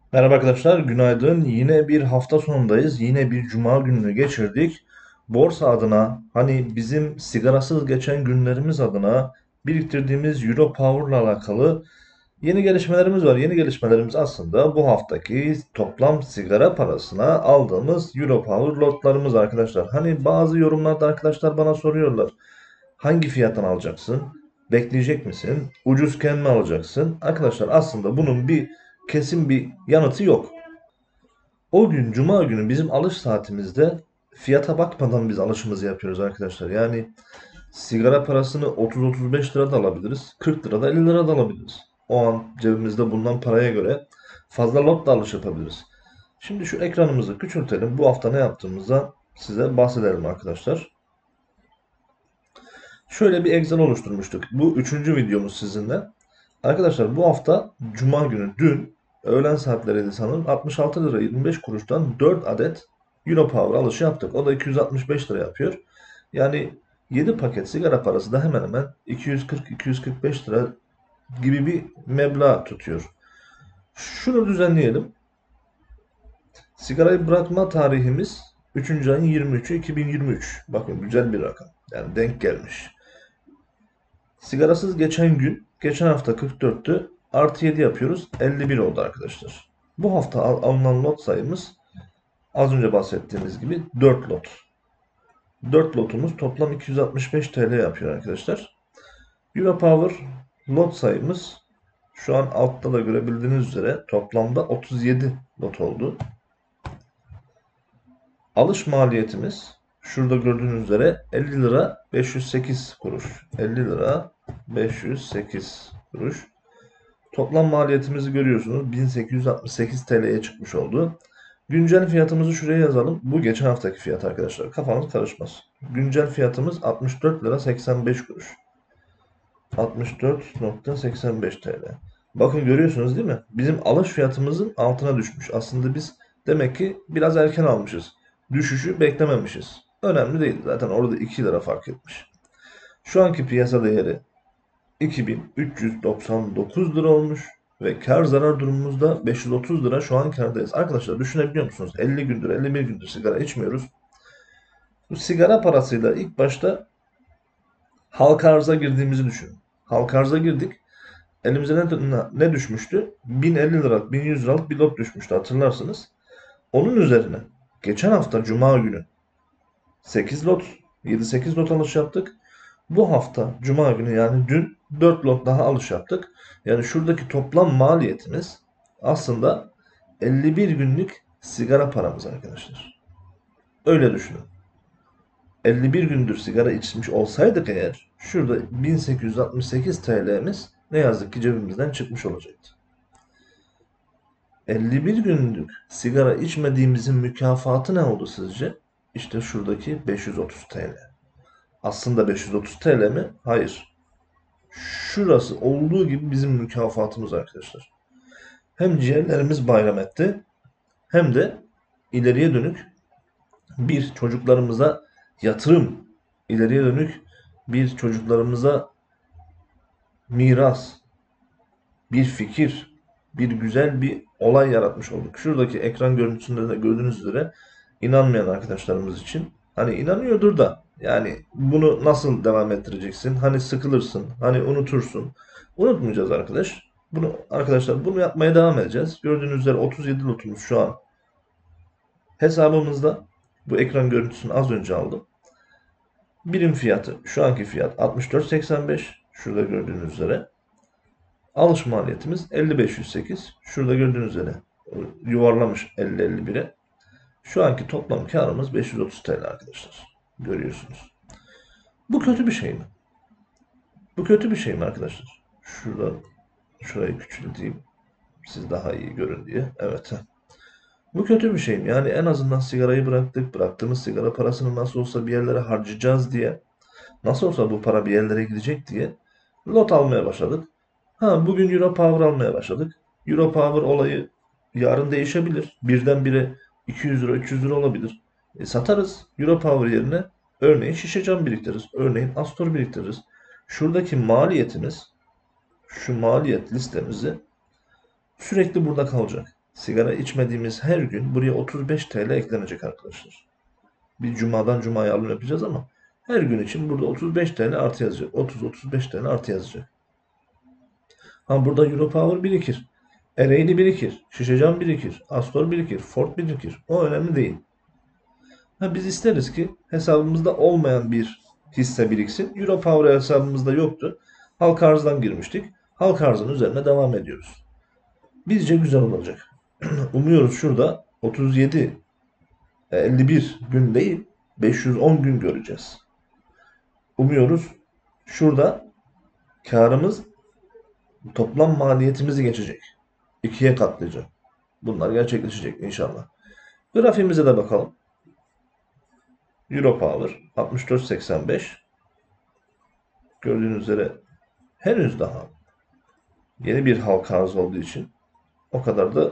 Merhaba arkadaşlar, günaydın. Yine bir hafta sonundayız. Yine bir cuma gününü geçirdik. Borsa adına, hani bizim sigarasız geçen günlerimiz adına biriktirdiğimiz Euro Power'la alakalı yeni gelişmelerimiz var. Yeni gelişmelerimiz aslında bu haftaki toplam sigara parasına aldığımız Euro Power lotlarımız arkadaşlar. Hani bazı yorumlarda arkadaşlar bana soruyorlar. Hangi fiyattan alacaksın? Bekleyecek misin? Ucuzken mi alacaksın? Arkadaşlar aslında bunun kesin bir yanıtı yok. O gün Cuma günü bizim alış saatimizde fiyata bakmadan biz alışımızı yapıyoruz arkadaşlar. Yani sigara parasını 30-35 lira da alabiliriz. 40 lira da 50 lira da alabiliriz. O an cebimizde bulunan paraya göre fazla lot da alış yapabiliriz. Şimdi şu ekranımızı küçültelim. Bu hafta ne yaptığımızda size bahsedelim arkadaşlar. Şöyle bir Excel oluşturmuştuk. Bu üçüncü videomuz sizinle. Arkadaşlar bu hafta Cuma günü dün öğlen saatleriydi sanırım 66 lira 25 kuruştan 4 adet Euro Power alışı yaptık. O da 265 lira yapıyor. Yani 7 paket sigara parası da hemen hemen 240-245 lira gibi bir meblağ tutuyor. Şunu düzenleyelim. Sigarayı bırakma tarihimiz 3. ayın 23'ü 2023. Bakın güzel bir rakam. Yani denk gelmiş. Sigarasız geçen gün, geçen hafta 44'tü. Artı 7 yapıyoruz. 51 oldu arkadaşlar. Bu hafta alınan lot sayımız az önce bahsettiğimiz gibi 4 lot. 4 lotumuz toplam 265 TL yapıyor arkadaşlar. Europower lot sayımız şu an altta da görebildiğiniz üzere toplamda 37 lot oldu. Alış maliyetimiz şurada gördüğünüz üzere 50 lira 508 kuruş. 50 lira 508 kuruş. Toplam maliyetimizi görüyorsunuz. 1868 TL'ye çıkmış oldu. Güncel fiyatımızı şuraya yazalım. Bu geçen haftaki fiyat arkadaşlar. Kafanız karışmaz. Güncel fiyatımız 64 lira 85 kuruş. 64.85 TL. Bakın görüyorsunuz değil mi? Bizim alış fiyatımızın altına düşmüş. Aslında biz demek ki biraz erken almışız. Düşüşü beklememişiz. Önemli değil. Zaten orada 2 lira fark etmiş. Şu anki piyasa değeri 2399 lira olmuş ve kar zarar durumumuzda 530 lira şu an kardayız. Arkadaşlar düşünebiliyor musunuz? 50 gündür 51 gündür sigara içmiyoruz. Bu sigara parasıyla ilk başta halka arıza girdiğimizi düşünün. Halka arıza girdik. Elimize ne düşmüştü? 1050 liralık 1100 liralık bir lot düşmüştü hatırlarsınız. Onun üzerine geçen hafta Cuma günü 8 lot 7-8 lot alış yaptık. Bu hafta Cuma günü yani dün 4 lot daha alış yaptık. Yani şuradaki toplam maliyetimiz aslında 51 günlük sigara paramız arkadaşlar. Öyle düşünün. 51 gündür sigara içmiş olsaydık eğer şurada 1868 TL'miz ne yazık ki cebimizden çıkmış olacaktı. 51 günlük sigara içmediğimizin mükafatı ne oldu sizce? İşte şuradaki 530 TL. Aslında 530 TL mi? Hayır. Şurası olduğu gibi bizim mükafatımız arkadaşlar. Hem ciğerlerimiz bayram etti hem de ileriye dönük bir çocuklarımıza yatırım, ileriye dönük bir çocuklarımıza miras, bir fikir, bir güzel bir olay yaratmış olduk. Şuradaki ekran görüntüsünde de gördüğünüz üzere inanmayan arkadaşlarımız için hani inanıyordur da yani bunu nasıl devam ettireceksin? Hani sıkılırsın, hani unutursun. Unutmayacağız arkadaş. Bunu yapmaya devam edeceğiz. Gördüğünüz üzere 37 lotumuz şu an hesabımızda. Bu ekran görüntüsünü az önce aldım. Birim fiyatı şu anki fiyat 64.85. Şurada gördüğünüz üzere. Alış maliyetimiz 5508. Şurada gördüğünüz üzere yuvarlamış 50-51'e. Şu anki toplam karımız 530 TL arkadaşlar. Görüyorsunuz. Bu kötü bir şey mi? Bu kötü bir şey mi arkadaşlar? Şurayı küçülteyim. Siz daha iyi görün diye. Evet. Bu kötü bir şey mi? Yani en azından sigarayı bıraktık. Bıraktığımız sigara parasını nasıl olsa bir yerlere harcayacağız diye. Nasıl olsa bu para bir yerlere gidecek diye lot almaya başladık. Bugün Euro Power almaya başladık. Euro Power olayı yarın değişebilir. Birdenbire 200 lira 300 lira olabilir. Satarız. Euro Power yerine örneğin şişe cam biriktiririz. Örneğin Astor biriktiririz. Şuradaki maliyetimiz şu maliyet listemizi sürekli burada kalacak. sigara içmediğimiz her gün buraya 35 TL eklenecek arkadaşlar. Bir cumadan cumaya alım yapacağız ama her gün için burada 35 TL artı yazacak. 30-35 TL artı yazacak. Ha burada Europower birikir. Ereğli birikir. Şişecam birikir. Astor birikir. Ford birikir. O önemli değil. Ha biz isteriz ki hesabımızda olmayan bir hisse biriksin. Europower hesabımızda yoktu. Halka arzdan girmiştik. Halka arzın üzerine devam ediyoruz. Bizce güzel olacak. Umuyoruz şurada 37, 51 gün değil 510 gün göreceğiz. Umuyoruz şurada karımız toplam maliyetimizi geçecek. İkiye katlayacak. Bunlar gerçekleşecek inşallah. Grafiğimize de bakalım. Europower 64.85. Gördüğünüz üzere henüz daha yeni bir halka arz olduğu için o kadar da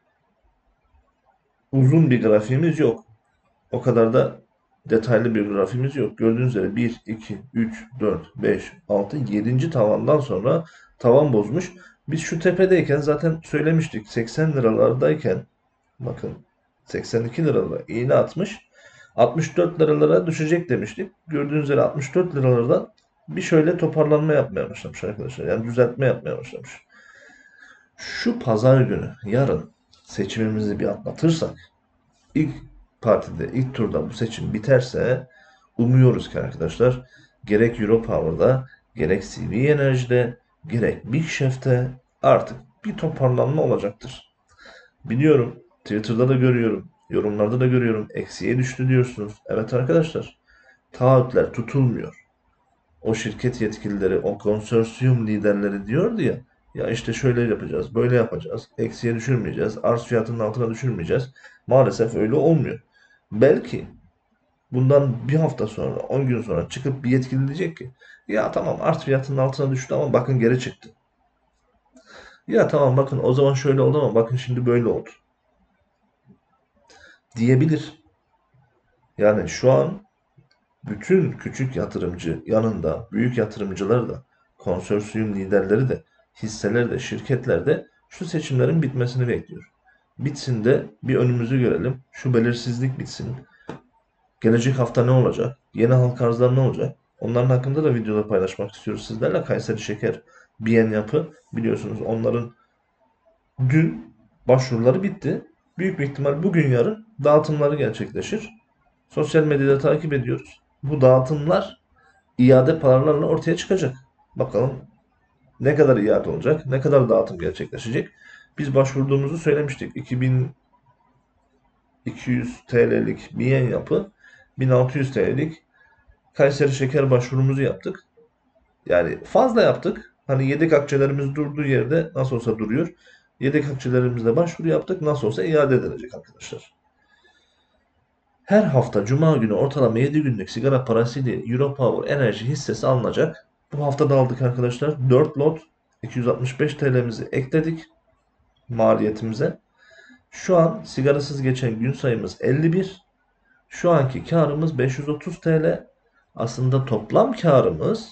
uzun bir grafiğimiz yok. O kadar da detaylı bir grafiğimiz yok. Gördüğünüz üzere 1, 2, 3, 4, 5, 6, 7. tavandan sonra tavan bozmuş. Biz şu tepedeyken zaten söylemiştik. 80 liralardayken bakın 82 liralara iğne atmış. 64 liralara düşecek demiştik. Gördüğünüz üzere 64 liralardan bir şöyle toparlanma yapmaya başlamış arkadaşlar. Yani düzeltme yapmaya başlamış. Şu pazar günü yarın seçimimizi bir atlatırsak ilk partide ilk turda bu seçim biterse umuyoruz ki arkadaşlar gerek Europower'da gerek CV Enerji'de gerek Big Chef'te artık bir toparlanma olacaktır. Biliyorum Twitter'da da görüyorum yorumlarda da görüyorum eksiye düştü diyorsunuz. Evet arkadaşlar taahhütler tutulmuyor. O şirket yetkilileri, o konsorsiyum liderleri diyordu ya, ya işte şöyle yapacağız, böyle yapacağız, eksiye düşürmeyeceğiz, arz fiyatının altına düşürmeyeceğiz. Maalesef öyle olmuyor. Belki bundan bir hafta sonra, 10 gün sonra çıkıp bir yetkili diyecek ki, ya tamam arz fiyatının altına düştü ama bakın geri çıktı. Ya tamam bakın o zaman şöyle oldu ama bakın şimdi böyle oldu. Diyebilir. Yani şu an bütün küçük yatırımcı yanında büyük yatırımcılar da, konsorsiyum liderleri de, hisseler de, şirketler de şu seçimlerin bitmesini bekliyor. Bitsin de bir önümüzü görelim. Şu belirsizlik bitsin. Gelecek hafta ne olacak? Yeni halka arzlar ne olacak? Onların hakkında da videoda paylaşmak istiyoruz sizlerle. Kayseri Şeker, Biyen Yapı biliyorsunuz onların dün başvuruları bitti. Büyük bir ihtimal bugün yarın dağıtımları gerçekleşir. Sosyal medyada takip ediyoruz. Bu dağıtımlar iade paralarla ortaya çıkacak. Bakalım ne kadar iade olacak, ne kadar dağıtım gerçekleşecek. Biz başvurduğumuzu söylemiştik. 2200 TL'lik Biyen Yapı, 1600 TL'lik Kayseri Şeker başvurumuzu yaptık. Yani fazla yaptık. Hani yedek akçelerimiz durduğu yerde nasıl olsa duruyor. Yedek akçelerimizle başvuru yaptık. Nasıl olsa iade edilecek arkadaşlar. Her hafta Cuma günü ortalama 7 günlük sigara parasıyla Europower Enerji hissesi alınacak. Bu hafta da aldık arkadaşlar. 4 lot 265 TL'mizi ekledik maliyetimize. Şu an sigarasız geçen gün sayımız 51. Şu anki karımız 530 TL. Aslında toplam karımız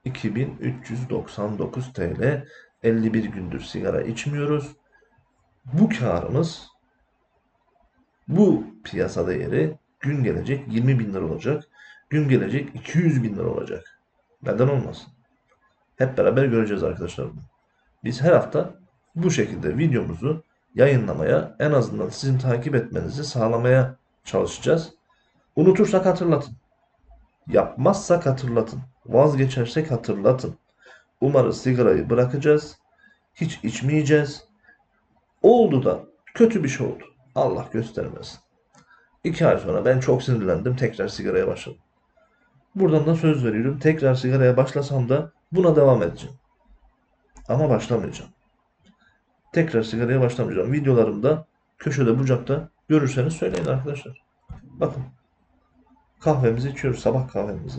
2399 TL. 51 gündür sigara içmiyoruz. Bu karımız, bu piyasa değeri gün gelecek 20 bin lira olacak. Gün gelecek 200 bin lira olacak. Neden olmasın? Hep beraber göreceğiz arkadaşlar bunu. Biz her hafta bu şekilde videomuzu yayınlamaya, en azından sizin takip etmenizi sağlamaya çalışacağız. Unutursak hatırlatın. Yapmazsak hatırlatın. Vazgeçersek hatırlatın. Umarız sigarayı bırakacağız. Hiç içmeyeceğiz. Oldu da kötü bir şey oldu. Allah göstermesin. 2 ay sonra ben çok sinirlendim. Tekrar sigaraya başladım. Buradan da söz veriyorum. Tekrar sigaraya başlasam da buna devam edeceğim. Ama başlamayacağım. Tekrar sigaraya başlamayacağım. Videolarımda köşede bucakta görürseniz söyleyin arkadaşlar. Bakın kahvemizi içiyoruz. Sabah kahvemizi.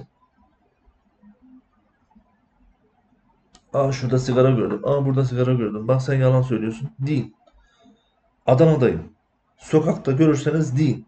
Aa şurada sigara gördüm. Aa burada sigara gördüm. Bak sen yalan söylüyorsun. Değil. Adana'dayım. Sokakta görürseniz değil.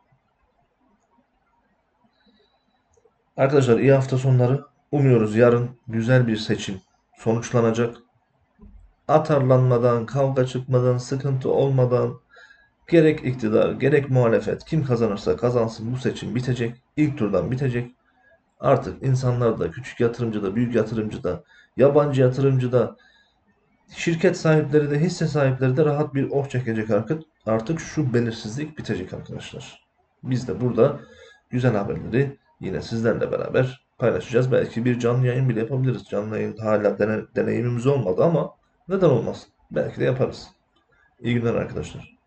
Arkadaşlar iyi hafta sonları. Umuyoruz yarın güzel bir seçim sonuçlanacak. atarlanmadan, kavga çıkmadan, sıkıntı olmadan gerek iktidar, gerek muhalefet kim kazanırsa kazansın bu seçim bitecek. İlk turdan bitecek. Artık insanlar da, küçük yatırımcı da, büyük yatırımcı da, yabancı yatırımcı da, şirket sahipleri de, hisse sahipleri de rahat bir oh çekecek artık. Artık şu belirsizlik bitecek arkadaşlar. Biz de burada güzel haberleri yine sizlerle beraber paylaşacağız. Belki bir canlı yayın bile yapabiliriz. Canlı yayın hala deneyimimiz olmadı ama neden olmasın? Belki de yaparız. İyi günler arkadaşlar.